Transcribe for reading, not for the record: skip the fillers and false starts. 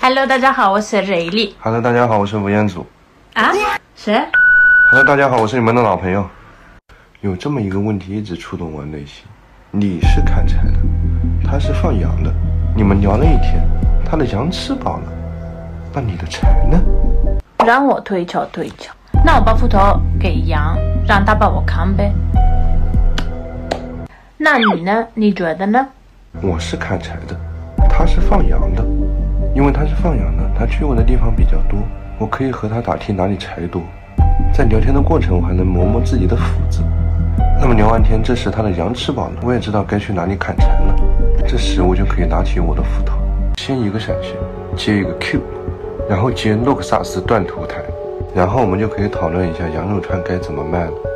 Hello， 大家好，我是瑞丽。 Hello， 大家好，我是吴彦祖。 啊？谁 ？Hello， 大家好，我是你们的老朋友。有这么一个问题一直触动我内心：你是砍柴的，他是放羊的，你们聊了一天，他的羊吃饱了，那你的柴呢？ 让我推敲推敲。那我把斧头给羊，让他帮我扛呗。那你呢？你觉得呢？ 我是砍柴的，他是放羊的。因为他是放羊的，他去过的地方比较多，我可以和他打听哪里柴多。在聊天的过程，我还能磨磨自己的斧子。那么聊完天，这时他的羊吃饱了，我也知道该去哪里砍柴了。这时我就可以拿起我的斧头，先一个闪现，接一个 Q， 然后接诺克萨斯断头台，然后我们就可以讨论一下羊肉串该怎么卖了。